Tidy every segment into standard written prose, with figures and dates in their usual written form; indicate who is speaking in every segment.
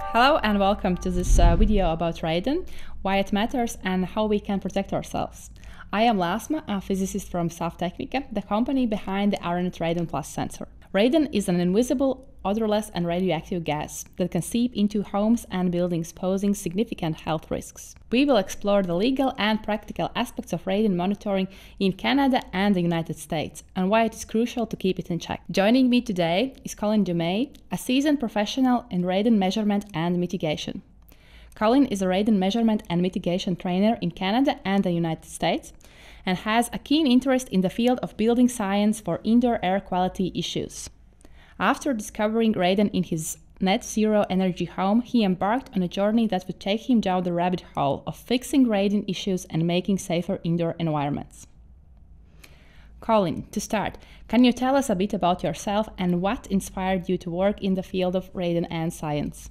Speaker 1: Hello and welcome to this video about radon, why it matters and how we can protect ourselves. I am Lāsma, a physicist from SAF Tehnika, the company behind the Aranet Radon Plus sensor. Radon is an invisible, odorless and radioactive gas that can seep into homes and buildings, posing significant health risks. We will explore the legal and practical aspects of radon monitoring in Canada and the United States, and why it is crucial to keep it in check. Joining me today is Colin Dumais, a seasoned professional in radon measurement and mitigation. Colin is a radon measurement and mitigation trainer in Canada and the United States, and has a keen interest in the field of building science for indoor air quality issues. After discovering radon in his net zero energy home, he embarked on a journey that would take him down the rabbit hole of fixing radon issues and making safer indoor environments. Colin, to start, can you tell us a bit about yourself and what inspired you to work in the field of radon and science?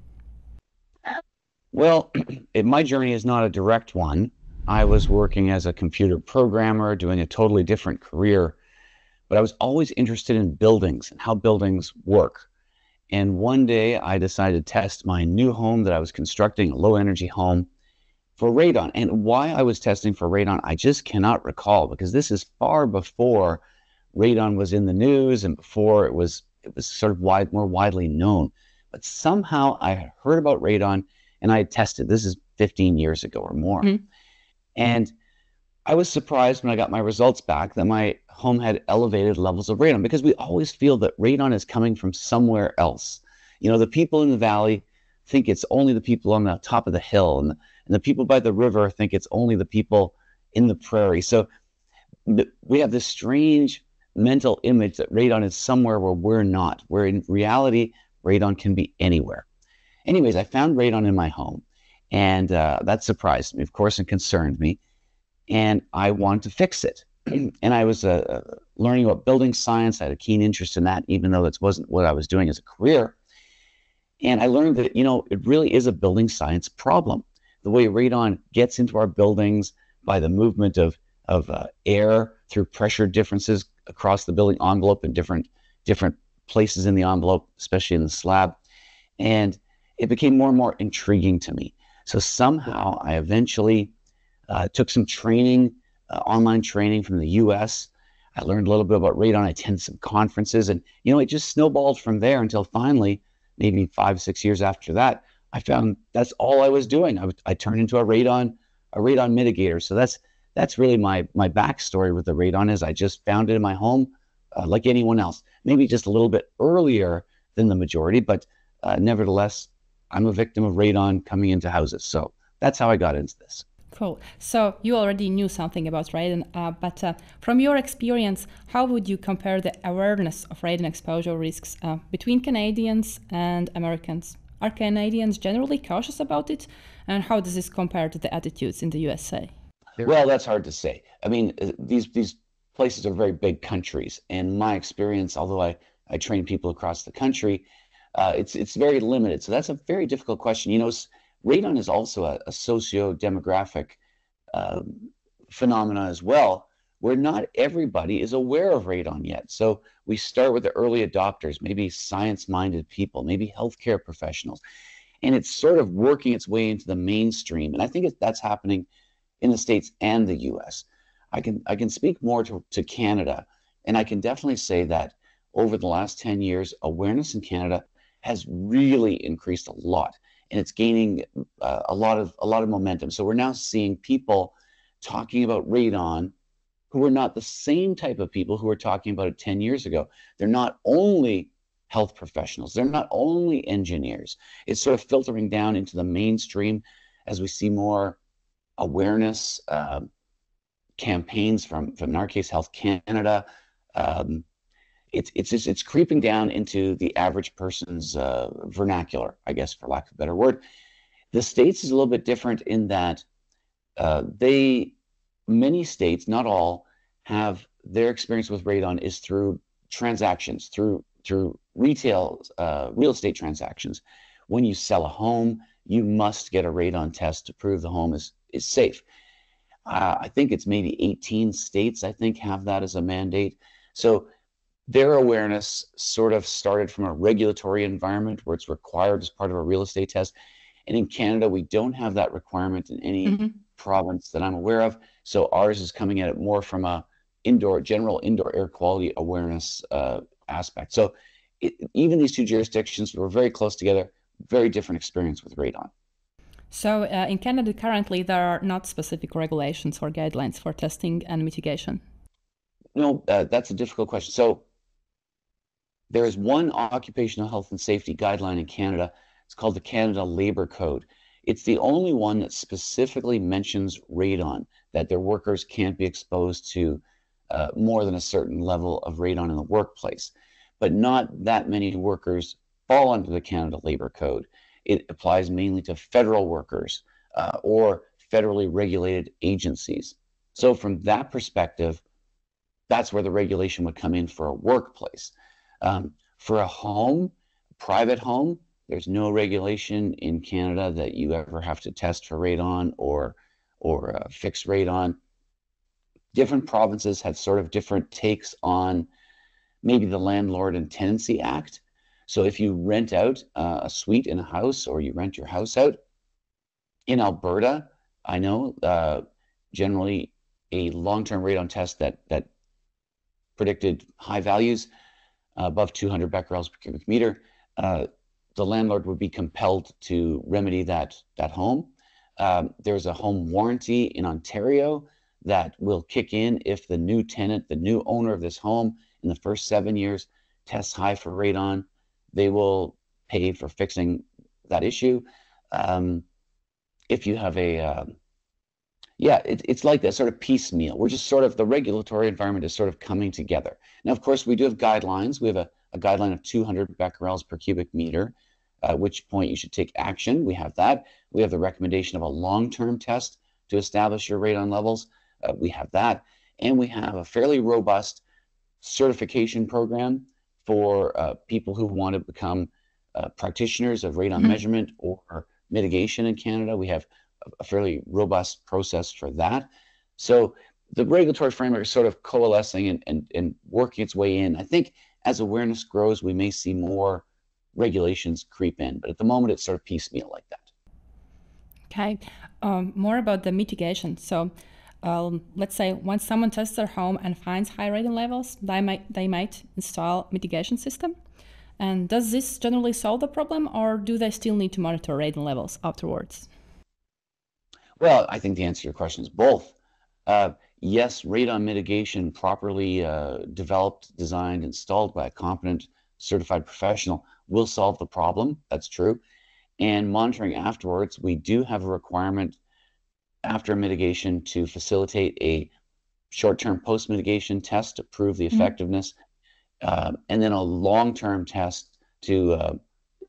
Speaker 2: Well, my journey is not a direct one. I was working as a computer programmer, doing a totally different career, but I was always interested in buildings and how buildings work. And one day I decided to test my new home that I was constructing, a low energy home, for radon. And why I was testing for radon, I just cannot recall, because this is far before radon was in the news and before it was sort of more widely known. But somehow I had heard about radon and I had tested. This is 15 years ago or more. Mm-hmm. And I was surprised when I got my results back that my home had elevated levels of radon, because we always feel that radon is coming from somewhere else. You know, the people in the valley think it's only the people on the top of the hill, and the people by the river think it's only the people in the prairie. So we have this strange mental image that radon is somewhere where we're not, where in reality, radon can be anywhere. Anyways, I found radon in my home, and that surprised me, of course, and concerned me. And I wanted to fix it. And I was learning about building science. I had a keen interest in that, even though that wasn't what I was doing as a career. And I learned that, you know, it really is a building science problem. The way radon gets into our buildings by the movement of air through pressure differences across the building envelope and different places in the envelope, especially in the slab. And it became more and more intriguing to me. So somehow I eventually took some training, online training from the US. I learned a little bit about radon. I attended some conferences, and you know, it just snowballed from there until finally, maybe 5, 6 years after that, I found that's all I was doing. I turned into a radon mitigator. So that's really my backstory with the radon. Is I just found it in my home, like anyone else. Maybe just a little bit earlier than the majority, but nevertheless, I'm a victim of radon coming into houses. So that's how I got into this.
Speaker 1: Cool. So you already knew something about radon, but from your experience, how would you compare the awareness of radon exposure risks between Canadians and Americans? Are Canadians generally cautious about it? And how does this compare to the attitudes in the USA?
Speaker 2: Well, that's hard to say. I mean, these places are very big countries. And my experience, although I train people across the country, it's very limited. So that's a very difficult question. You know, radon is also a socio-demographic phenomena as well, where not everybody is aware of radon yet. So we start with the early adopters, maybe science-minded people, maybe healthcare professionals, and it's sort of working its way into the mainstream. And I think that's happening in the States and the US. I can speak more to Canada, and I can definitely say that over the last 10 years, awareness in Canada has really increased a lot. And it's gaining a lot of momentum. So we're now seeing people talking about radon who are not the same type of people who were talking about it 10 years ago. They're not only health professionals, they're not only engineers. It's sort of filtering down into the mainstream as we see more awareness campaigns from in our case, Health Canada. It's creeping down into the average person's vernacular, I guess, for lack of a better word. The States is a little bit different in that many states, not all, have their experience with radon is through transactions, through real estate transactions. When you sell a home, you must get a radon test to prove the home is safe. I think it's maybe 18 states, I think, have that as a mandate. So Their awareness sort of started from a regulatory environment where it's required as part of a real estate test. And in Canada, we don't have that requirement in any province that I'm aware of. So ours is coming at it more from a general indoor air quality awareness aspect. So even these two jurisdictions were very close together, very different experience with radon.
Speaker 1: So in Canada currently, there are not specific regulations or guidelines for testing and mitigation.
Speaker 2: No, that's a difficult question. So there is one occupational health and safety guideline in Canada. It's called the Canada Labor Code. It's the only one that specifically mentions radon, that their workers can't be exposed to more than a certain level of radon in the workplace. But not that many workers fall under the Canada Labor Code. It applies mainly to federal workers or federally regulated agencies. So from that perspective, that's where the regulation would come in for a workplace. For a home, private home, there's no regulation in Canada that you ever have to test for radon or fix radon. Different provinces have sort of different takes on maybe the Landlord and Tenancy Act. So if you rent out a suite in a house or you rent your house out, in Alberta, I know generally a long-term radon test that predicted high values above 200 becquerels per cubic meter, the landlord would be compelled to remedy that home. There's a home warranty in Ontario that will kick in if the new tenant, the new owner of this home in the first 7 years tests high for radon. They will pay for fixing that issue. If you have it's like that sort of piecemeal. We're just sort of, the regulatory environment is sort of coming together. Now, of course, we do have guidelines. We have a guideline of 200 becquerels per cubic meter, at which point you should take action. We have that. We have the recommendation of a long-term test to establish your radon levels. We have that. And we have a fairly robust certification program for people who want to become practitioners of radon measurement or mitigation in Canada. We have a fairly robust process for that. So the regulatory framework is sort of coalescing and working its way in. I think as awareness grows, we may see more regulations creep in, but at the moment it's sort of piecemeal like that.
Speaker 1: Okay, more about the mitigation. So let's say once someone tests their home and finds high radon levels, they might install mitigation system. And does this generally solve the problem, or do they still need to monitor radon levels afterwards?
Speaker 2: Well, I think the answer to your question is both. Yes, radon mitigation properly developed, designed, installed by a competent, certified professional will solve the problem. That's true. And monitoring afterwards, we do have a requirement after mitigation to facilitate a short-term post-mitigation test to prove the effectiveness, and then a long-term test to,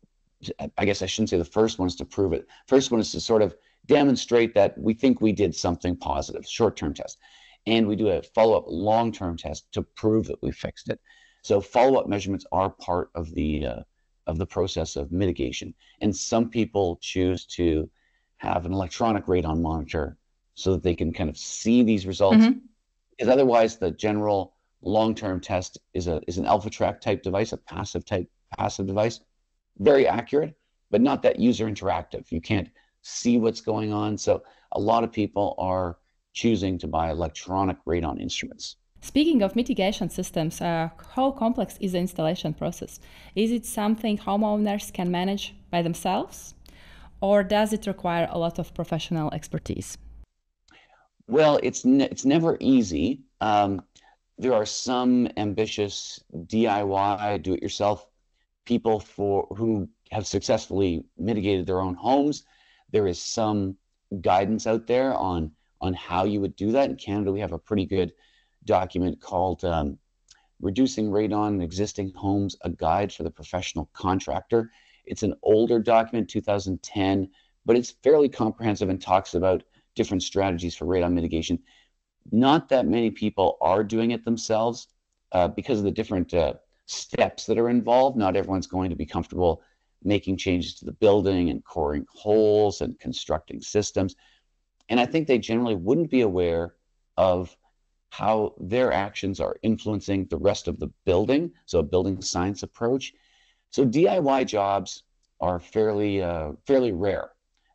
Speaker 2: I guess I shouldn't say the first one is to prove it. First one is to sort of demonstrate that we think we did something positive, short-term test. And we do a follow-up long-term test to prove that we fixed it. So follow-up measurements are part of the process of mitigation. And some people choose to have an electronic radon monitor so that they can kind of see these results. Because otherwise the general long-term test is an alpha track type device, a passive device, very accurate, but not that user interactive. You can't see what's going on. So a lot of people are choosing to buy electronic radon instruments.
Speaker 1: Speaking of mitigation systems, how complex is the installation process? Is it something homeowners can manage by themselves, or does it require a lot of professional expertise?
Speaker 2: Well, it's never easy. There are some ambitious DIY, do-it-yourself people who have successfully mitigated their own homes. There is some guidance out there on how you would do that. In Canada, we have a pretty good document called Reducing Radon in Existing Homes, a Guide for the Professional Contractor. It's an older document, 2010, but it's fairly comprehensive and talks about different strategies for radon mitigation. Not that many people are doing it themselves because of the different steps that are involved. Not everyone's going to be comfortable making changes to the building and coring holes and constructing systems. And I think they generally wouldn't be aware of how their actions are influencing the rest of the building, so a building science approach. So DIY jobs are fairly rare.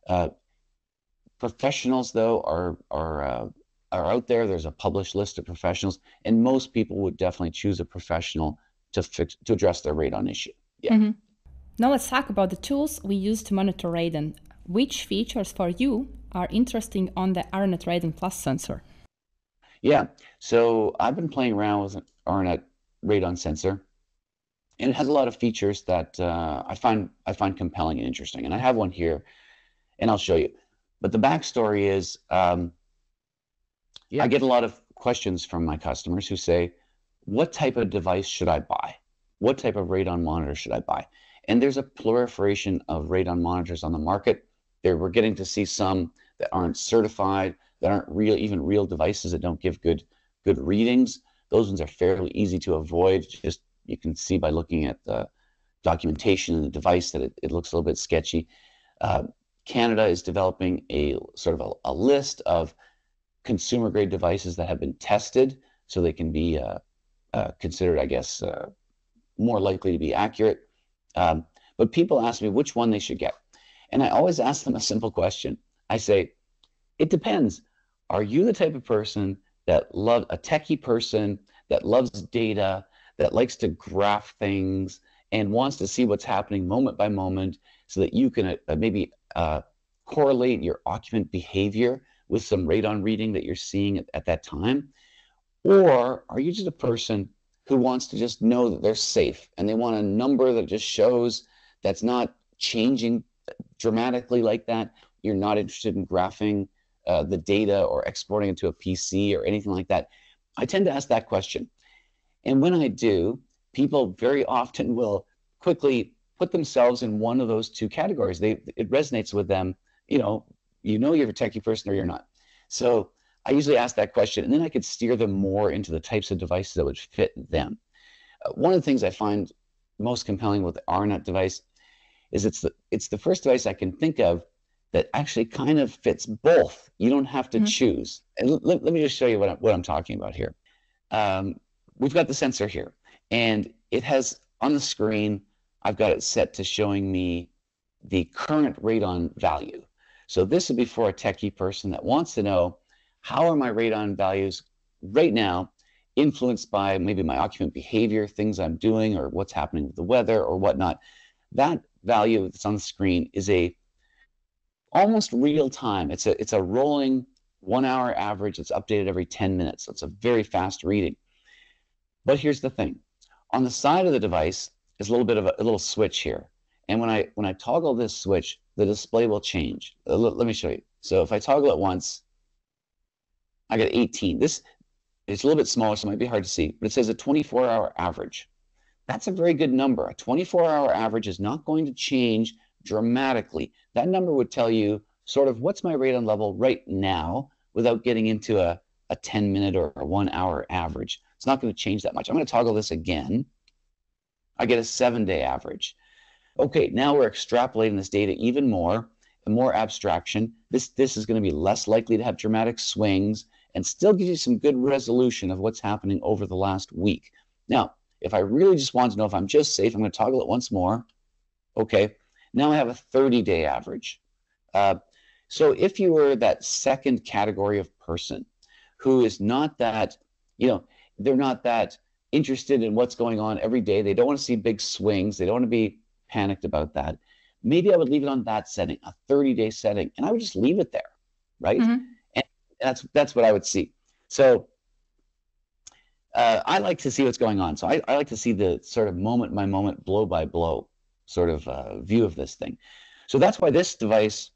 Speaker 2: Professionals, though, are out there. There's a published list of professionals, and most people would definitely choose a professional to address their radon issue. Yeah.
Speaker 1: Mm-hmm. Now let's talk about the tools we use to monitor radon. Which features for you are interesting on the Aranet Radon Plus sensor?
Speaker 2: Yeah, so I've been playing around with an Aranet radon sensor, and it has a lot of features that I find compelling and interesting. And I have one here, and I'll show you. But the backstory is, I get a lot of questions from my customers who say, what type of device should I buy? What type of radon monitor should I buy? And there's a proliferation of radon monitors on the market. We're getting to see some that aren't certified, that aren't even real devices, that don't give good readings. Those ones are fairly easy to avoid. Just you can see by looking at the documentation and the device that it looks a little bit sketchy. Canada is developing a sort of a list of consumer grade devices that have been tested, so they can be considered, I guess, more likely to be accurate. But people ask me which one they should get. And I always ask them a simple question. I say, it depends. Are you the type of person that loves a techie person that loves data, that likes to graph things and wants to see what's happening moment by moment so that you can maybe correlate your occupant behavior with some radon reading that you're seeing at that time? Or are you just a person who wants to just know that they're safe and they want a number that just shows that's not changing dramatically like that? You're not interested in graphing the data or exporting it to a PC or anything like that. I tend to ask that question. And when I do, people very often will quickly put themselves in one of those two categories. It resonates with them. You're a techie person or you're not. So I usually ask that question, and then I could steer them more into the types of devices that would fit them. One of the things I find most compelling with the Aranet device is it's the first device I can think of that actually kind of fits both. You don't have to choose. And let me just show you what I'm talking about here. We've got the sensor here, and it has on the screen, I've got it set to showing me the current radon value. So this would be for a techie person that wants to know, how are my radon values right now influenced by maybe my occupant behavior, things I'm doing, or what's happening with the weather or whatnot? That value that's on the screen is almost real time. It's a rolling 1 hour average. It's updated every 10 minutes. So it's a very fast reading. But here's the thing. On the side of the device is a little bit of a little switch here. And when I toggle this switch, the display will change. Let me show you. So if I toggle it once, I got 18. It's a little bit smaller, so it might be hard to see, but it says a 24-hour average. That's a very good number. A 24-hour average is not going to change dramatically. That number would tell you sort of what's my radon level right now without getting into a 10-minute or a 1 hour average. It's not going to change that much. I'm going to toggle this again. I get a 7-day average. Okay, now we're extrapolating this data even more, and more abstraction. This is going to be less likely to have dramatic swings and still gives you some good resolution of what's happening over the last week. Now, if I really just want to know if I'm just safe, I'm going to toggle it once more. Okay, now I have a 30-day average. So if you were that second category of person who is not that, they're not that interested in what's going on every day, they don't want to see big swings, they don't want to be panicked about that, maybe I would leave it on that setting, a 30-day setting, and I would just leave it there, right? And that's what I would see. So I like to see what's going on. So I like to see the sort of moment by moment, blow by blow sort of view of this thing. So that's why this device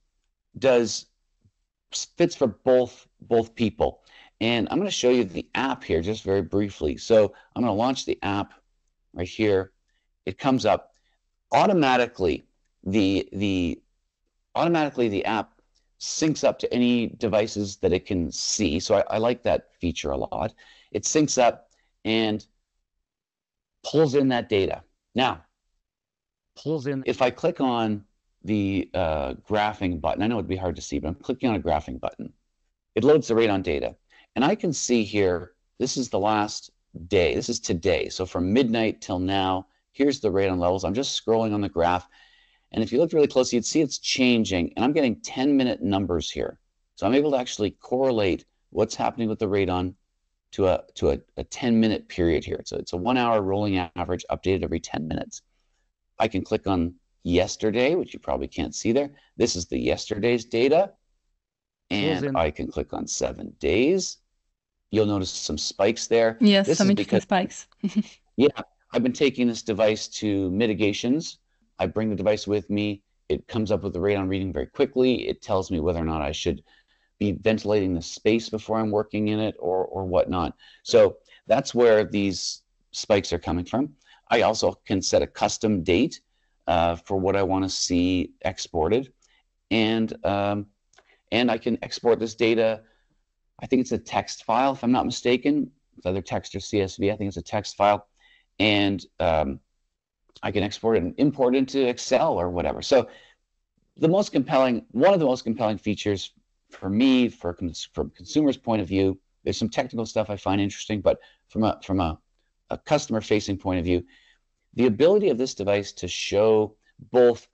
Speaker 2: fits for both people. And I'm going to show you the app here just very briefly. So I'm going to launch the app right here. It comes up automatically. The app syncs up to any devices that it can see. So I like that feature a lot. It syncs up and pulls in that data. Now, if I click on the graphing button, I know it'd be hard to see, but I'm clicking on a graphing button. It loads the radon data. And I can see here this is the last day. This is today. So from midnight till now, here's the radon levels. I'm just scrolling on the graph. And if you look really closely, you'd see it's changing. And I'm getting 10-minute numbers here. So I'm able to actually correlate what's happening with the radon to a 10-minute period here. So it's a 1 hour rolling average updated every 10 minutes. I can click on yesterday, which you probably can't see there. This is the yesterday's data. And I can click on 7 days. You'll notice some spikes there.
Speaker 1: Yes,
Speaker 2: this
Speaker 1: some
Speaker 2: is
Speaker 1: interesting spikes.
Speaker 2: Yeah, I've been taking this device to mitigations. I bring the device with me. It comes up with the radon reading very quickly. It tells me whether or not I should be ventilating the space before I'm working in it or whatnot. So that's where these spikes are coming from. I also can set a custom date for what I want to see exported. And I can export this data. I think it's a text file, if I'm not mistaken. It's either text or CSV. I think it's a text file. And I can export it and import it into Excel or whatever. So one of the most compelling features for me, from consumer's point of view, there's some technical stuff I find interesting, but from a customer-facing point of view, the ability of this device to show both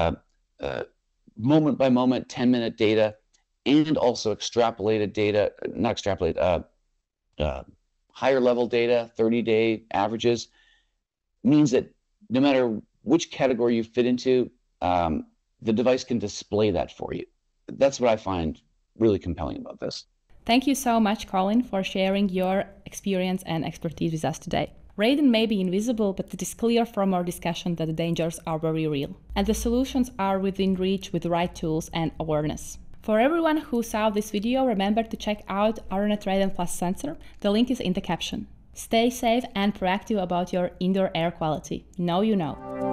Speaker 2: moment-by-moment 10-minute data and also extrapolated data, not extrapolated, higher-level data, 30-day averages, means that no matter which category you fit into, the device can display that for you. That's what I find really compelling about this.
Speaker 1: Thank you so much, Colin, for sharing your experience and expertise with us today. Radon may be invisible, but it is clear from our discussion that the dangers are very real, and the solutions are within reach with the right tools and awareness. For everyone who saw this video, remember to check out Aranet Radon Plus sensor. The link is in the caption. Stay safe and proactive about your indoor air quality. Know you know.